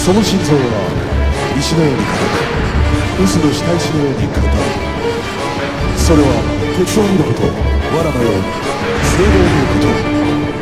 その心臓は石のように硬く、臼の下石のように硬い。それは鉄を見ること、藁のように精霊を見ること、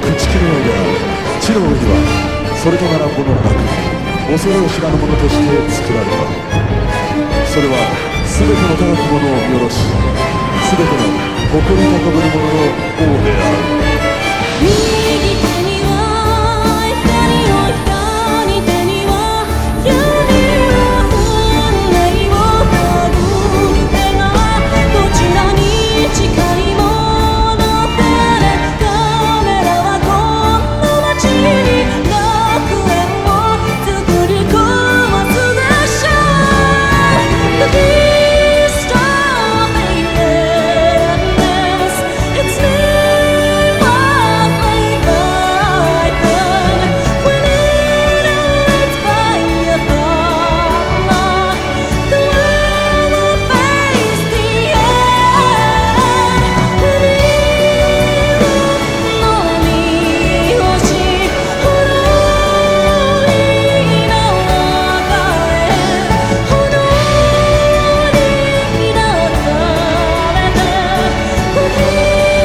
朽ち木のようである。地の上にはそれとならんものはなく、恐れを知らぬものとして作られた。それは全ての高きものを見下ろし、全ての誇り高ぶる者の王である。 右手には光を、左手には闇を、運命をたぐる手がどちらに近いもの。彼らはこの街に楽園を作り込ますでしょう。The beast of the endless, its name was laid by them. When it lights by a thought, the world will face the end. 海の見星、ほろりの中へ炎に抱かれて時を超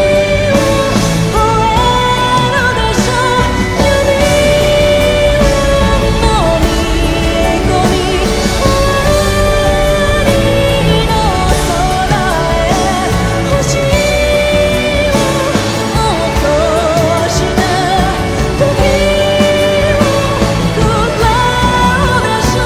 えるでしょう。指を飲み込み、終わりの空へ星を落として時を喰らうでしょ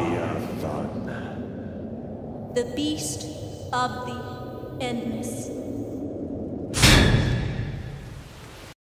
Leviathan. The beast of the endless.